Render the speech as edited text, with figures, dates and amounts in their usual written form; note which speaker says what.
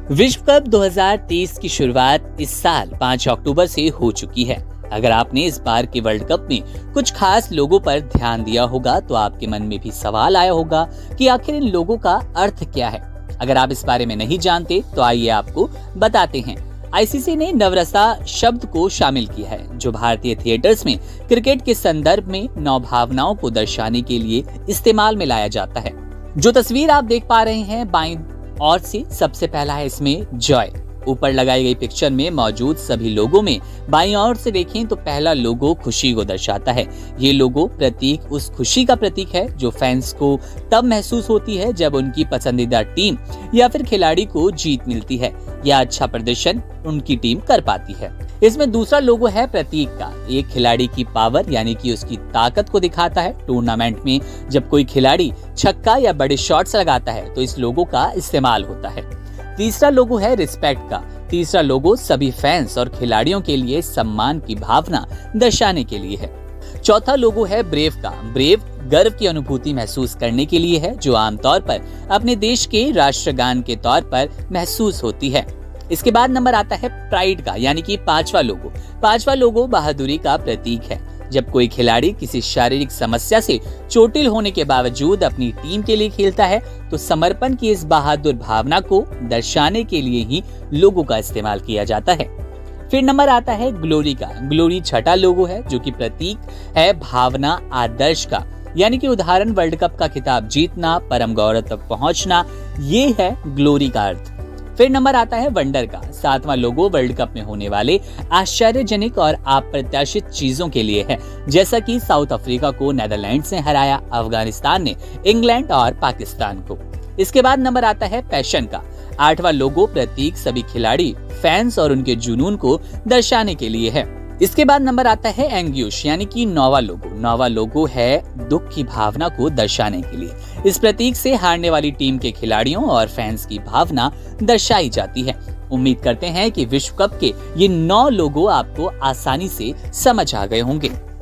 Speaker 1: विश्व कप 2023 की शुरुआत इस साल 5 अक्टूबर से हो चुकी है। अगर आपने इस बार के वर्ल्ड कप में कुछ खास लोगों पर ध्यान दिया होगा तो आपके मन में भी सवाल आया होगा कि आखिर इन लोगों का अर्थ क्या है। अगर आप इस बारे में नहीं जानते तो आइए आपको बताते हैं। आईसीसी ने नवरसा शब्द को शामिल किया है, जो भारतीय थिएटर्स में क्रिकेट के संदर्भ में नौ भावनाओं को दर्शाने के लिए इस्तेमाल में लाया जाता है। जो तस्वीर आप देख पा रहे हैं बाईं ओर से, सबसे पहला है इसमें जॉय। ऊपर लगाई गई पिक्चर में मौजूद सभी लोगों में बाईं ओर से देखें तो पहला लोगो खुशी को दर्शाता है। ये लोगो प्रतीक उस खुशी का प्रतीक है जो फैंस को तब महसूस होती है जब उनकी पसंदीदा टीम या फिर खिलाड़ी को जीत मिलती है या अच्छा प्रदर्शन उनकी टीम कर पाती है। इसमें दूसरा लोगो है प्रतीक का। एक खिलाड़ी की पावर यानी कि उसकी ताकत को दिखाता है। टूर्नामेंट में जब कोई खिलाड़ी छक्का या बड़े शॉट्स लगाता है तो इस लोगो का इस्तेमाल होता है। तीसरा लोगो है रिस्पेक्ट का। तीसरा लोगो सभी फैंस और खिलाड़ियों के लिए सम्मान की भावना दर्शाने के लिए है। चौथा लोगो है ब्रेव का। ब्रेव गर्व की अनुभूति महसूस करने के लिए है, जो आमतौर पर अपने देश के राष्ट्रगान के तौर पर महसूस होती है। इसके बाद नंबर आता है प्राइड का, यानी कि पांचवा लोगो। पांचवा लोगो बहादुरी का प्रतीक है। जब कोई खिलाड़ी किसी शारीरिक समस्या से चोटिल होने के बावजूद अपनी टीम के लिए खेलता है तो समर्पण की इस बहादुर भावना को दर्शाने के लिए ही लोगो का इस्तेमाल किया जाता है। फिर नंबर आता है ग्लोरी का। ग्लोरी छठा लोगो है, जो कि प्रतीक है भावना आदर्श का, यानी कि उदाहरण वर्ल्ड कप का खिताब जीतना, परम गौरव तक पहुंचना, ये है ग्लोरी का अर्थ। फिर नंबर आता है वंडर का। सातवां लोगो वर्ल्ड कप में होने वाले आश्चर्यजनक और अप्रत्याशित चीजों के लिए है, जैसा कि साउथ अफ्रीका को नीदरलैंड्स ने हराया, अफगानिस्तान ने इंग्लैंड और पाकिस्तान को। इसके बाद नंबर आता है पैशन का। आठवां लोगो प्रतीक सभी खिलाड़ी, फैंस और उनके जुनून को दर्शाने के लिए है। इसके बाद नंबर आता है एंग्यूश, यानी कि नौवां लोगो। नौवां लोगो है दुख की भावना को दर्शाने के लिए। इस प्रतीक से हारने वाली टीम के खिलाड़ियों और फैंस की भावना दर्शाई जाती है। उम्मीद करते हैं कि विश्व कप के ये 9 लोगो आपको आसानी से समझ आ गए होंगे।